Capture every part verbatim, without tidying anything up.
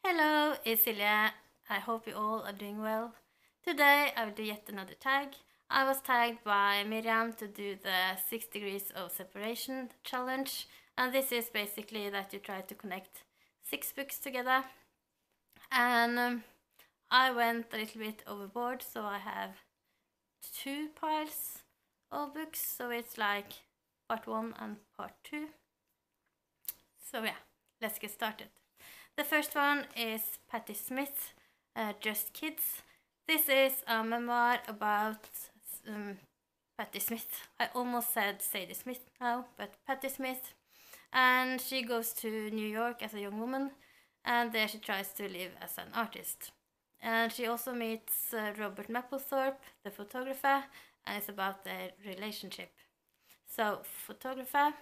Hello, it's Silja. I hope you all are doing well. Today I will do yet another tag. I was tagged by Miriam to do the six degrees of separation challenge, and this is basically that you try to connect six books together. And um, I went a little bit overboard, so I have two piles of books, so it's like part one and part two. So yeah, let's get started. The first one is Patti Smith, uh, Just Kids. This is a memoir about um, Patti Smith. I almost said Sadie Smith now, but Patti Smith. And she goes to New York as a young woman, and there she tries to live as an artist. And she also meets uh, Robert Mapplethorpe, the photographer, and it's about their relationship. So, photographer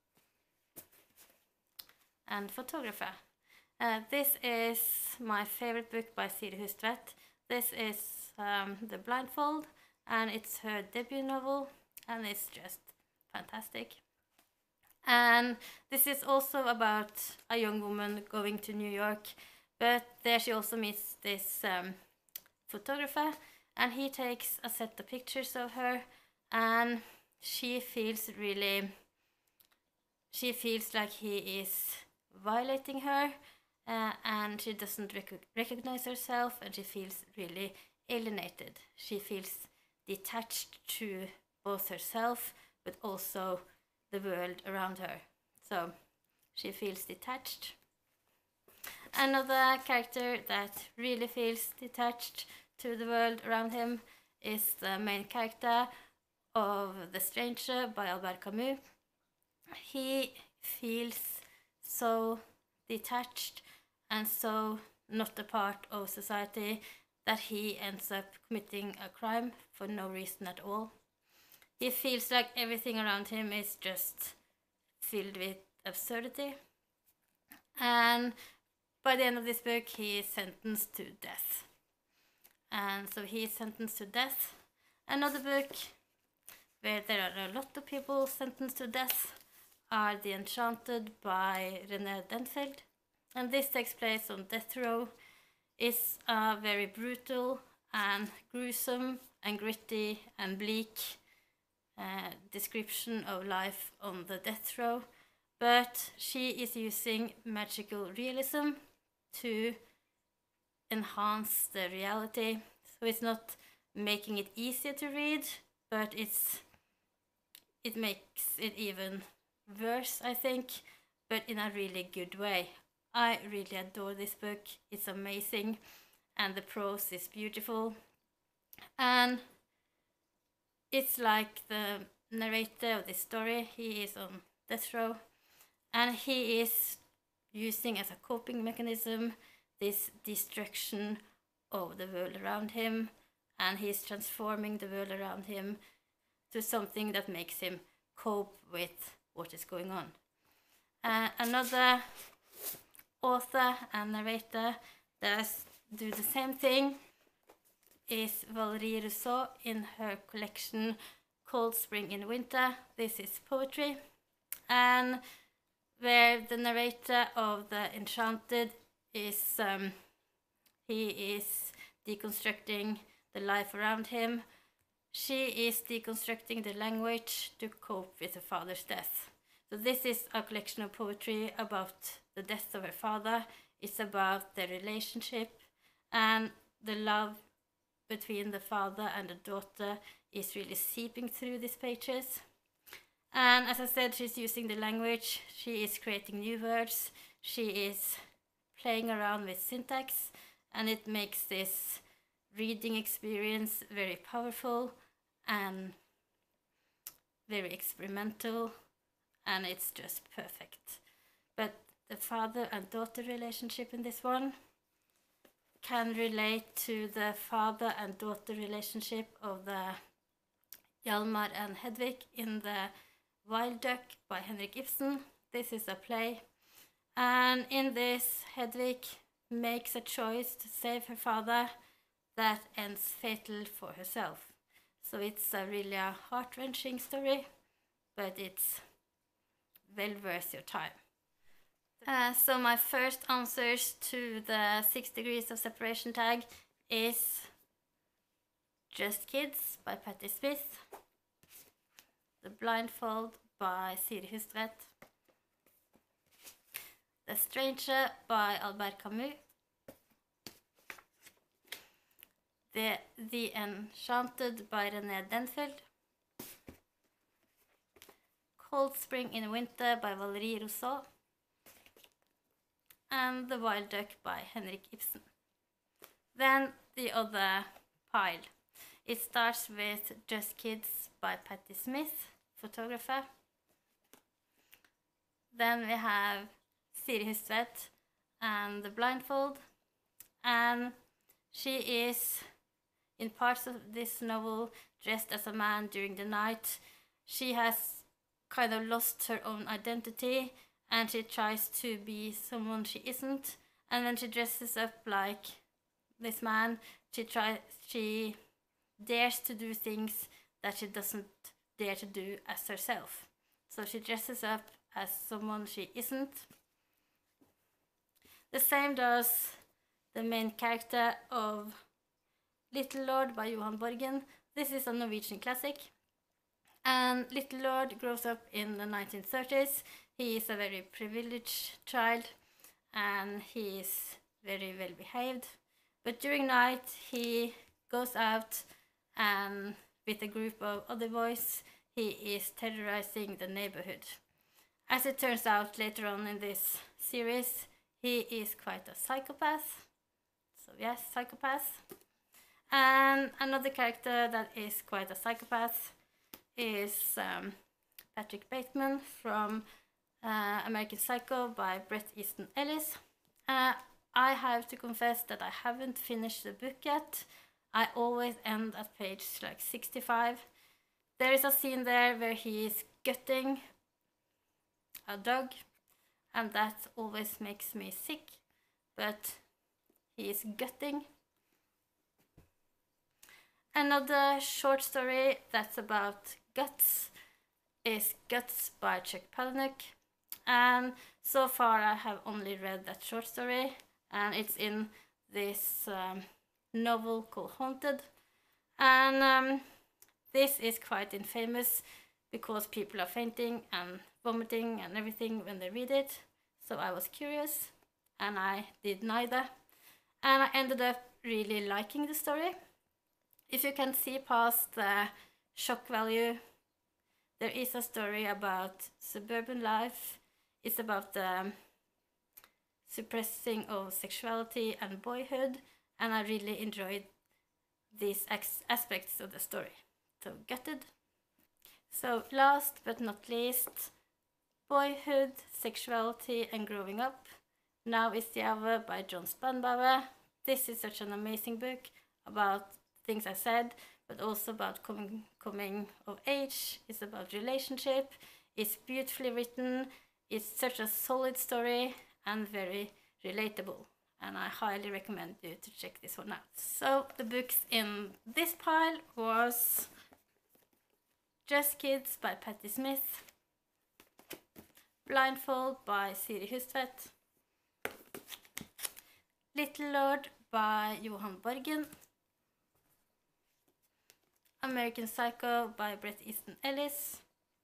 and photographer. Uh, this is my favorite book by Siri Hustvedt. This is um, The Blindfold, and it's her debut novel, and it's just fantastic. And this is also about a young woman going to New York, but there she also meets this um, photographer, and he takes a set of pictures of her, and she feels really, she feels like he is violating her. Uh, and she doesn't rec- recognize herself, and she feels really alienated. She feels detached to both herself but also the world around her. So she feels detached. Another character that really feels detached to the world around him is the main character of The Stranger by Albert Camus. He feels so detached and so not a part of society that he ends up committing a crime for no reason at all. He feels like everything around him is just filled with absurdity. And by the end of this book, he is sentenced to death. And so he is sentenced to death. Another book where there are a lot of people sentenced to death are The Enchanted by Rene Denfeld. And this takes place on death row. It's a very brutal and gruesome and gritty and bleak uh, description of life on the death row. But she is using magical realism to enhance the reality. So it's not making it easier to read, but it's it makes it even worse, I think, but in a really good way. I really adore this book. It's amazing, and the prose is beautiful. And it's like the narrator of this story. He is on death row, and he is using as a coping mechanism this destruction of the world around him, and he's transforming the world around him to something that makes him cope with what is going on. Uh, another author and narrator that do the same thing is Valérie Rouzeau in her collection Cold Spring in Winter. This is poetry, and where the narrator of The Enchanted is um, he is deconstructing the life around him. She is deconstructing the language to cope with her father's death. So this is a collection of poetry about the death of her father. It's about their relationship, and the love between the father and the daughter is really seeping through these pages. And as I said, she's using the language, she is creating new words, she is playing around with syntax, and it makes this reading experience very powerful and very experimental, and it's just perfect. But the father and daughter relationship in this one can relate to the father and daughter relationship of the Hjalmar and Hedvig in the Wild Duck by Henrik Ibsen. This is a play, and in this Hedvig makes a choice to save her father that ends fatal for herself. So it's a really a heart-wrenching story, but it's well worth your time. Uh, so my first answers to the six degrees of separation tag is Just Kids by Patti Smith, The Blindfold by Siri Hustvedt, The Stranger by Albert Camus, The, the Enchanted by Rene Denfeld, Cold Spring in Winter by Valérie Rouzeau, and The Wild Duck by Henrik Ibsen. Then the other pile. It starts with Just Kids by Patti Smith, photographer. Then we have Siri Hustvedt and The Blindfold. And she is, in parts of this novel, dressed as a man during the night. She has kind of lost her own identity and she tries to be someone she isn't. And when she dresses up like this man, she tries, she dares to do things that she doesn't dare to do as herself. So she dresses up as someone she isn't. The same does the main character of Lillelord by Johan Borgen. This is a Norwegian classic. And Lillelord grows up in the nineteen thirties. He is a very privileged child and he is very well behaved. But during night he goes out and with a group of other boys he is terrorizing the neighborhood. As it turns out later on in this series, he is quite a psychopath. So yes, psychopath. And another character that is quite a psychopath is um, Patrick Bateman from uh, American Psycho by Bret, Easton, Ellis. Uh, I have to confess that I haven't finished the book yet. I always end at page like sixty-five. There is a scene there where he is gutting a dog, and that always makes me sick, but he is gutting. Another short story that's about guts is Guts by Chuck Palahniuk, and so far I have only read that short story, and it's in this um, novel called Haunted. And um, this is quite infamous because people are fainting and vomiting and everything when they read it. So I was curious and I did neither. And I ended up really liking the story. If you can see past the shock value, there is a story about suburban life. It's about the suppressing of sexuality and boyhood, and I really enjoyed these aspects of the story. So gutted. So last but not least, Boyhood, Sexuality and Growing Up. Now is the Hour by Tom Spanbauer. This is such an amazing book about things I said, but also about coming, coming of age. It's about relationship. It's beautifully written. It's such a solid story and very relatable. And I highly recommend you to check this one out. So the books in this pile was Just Kids by Patti Smith, Blindfold by Siri Hustvedt, Lillelord by Johan Borgen, American Psycho by Bret Easton Ellis,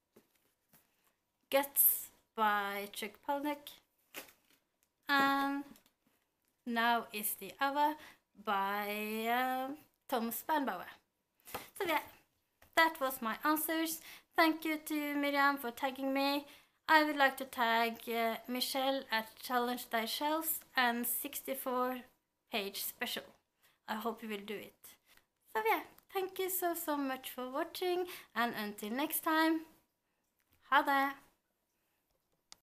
Guts by Chuck Palahniuk, and Now is the Hour by uh, Tom Spanbauer. So yeah, that was my answers. Thank you to Miriam for tagging me. I would like to tag uh, Michelle at Challenge Thyself and sixty-four page special. I hope you will do it. So yeah, thank you so so much for watching, and until next time, ha det!